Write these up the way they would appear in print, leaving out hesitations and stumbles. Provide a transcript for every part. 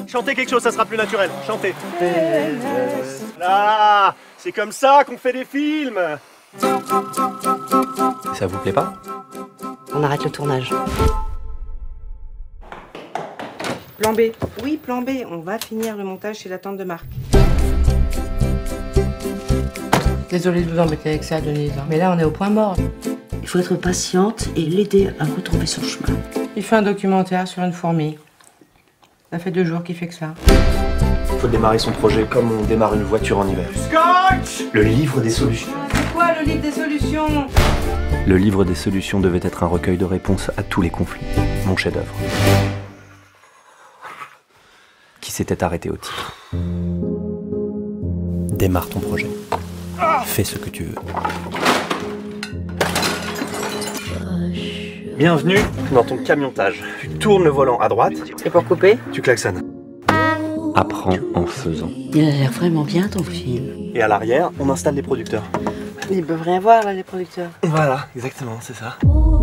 Chantez quelque chose, ça sera plus naturel. Chantez. Là, c'est comme ça qu'on fait des films. Ça vous plaît pas? On arrête le tournage. Plan B. Oui, plan B. On va finir le montage chez la tante de Marc. Désolée de vous embêter avec ça, Denise. Mais là, on est au point mort. Il faut être patiente et l'aider à retrouver son chemin. Il fait un documentaire sur une fourmi. Ça fait 2 jours qu'il fait que ça. Il faut démarrer son projet comme on démarre une voiture en hiver. Scotch! Le livre des solutions. C'est quoi le livre des solutions? Le livre des solutions devait être un recueil de réponses à tous les conflits. Mon chef-d'œuvre. Qui s'était arrêté au titre. Démarre ton projet. Fais ce que tu veux. Bienvenue dans ton camiontage. Tu tournes le volant à droite. Et pour couper? Tu klaxonnes. Apprends en faisant. Il a l'air vraiment bien ton film. Et à l'arrière, on installe les producteurs. Ils peuvent rien voir, là, les producteurs. Voilà, exactement, c'est ça.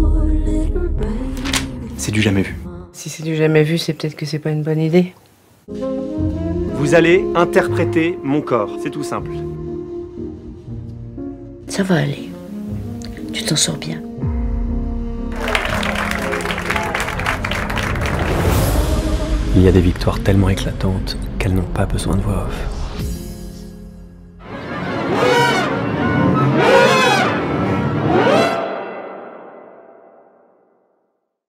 C'est du jamais vu. Si c'est du jamais vu, c'est peut-être que c'est pas une bonne idée. Vous allez interpréter mon corps, c'est tout simple. Ça va aller. Tu t'en sors bien. Il y a des victoires tellement éclatantes qu'elles n'ont pas besoin de voix off.